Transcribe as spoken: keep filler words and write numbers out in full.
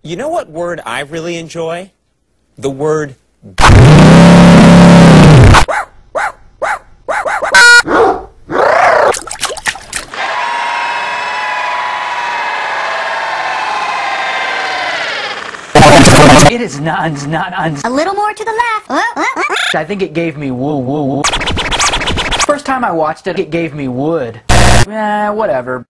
You know what word I really enjoy? The word It is not, not, not. A little more to the left. I think it gave me woo, woo, woo. First time I watched it, it gave me wood. Eh, whatever.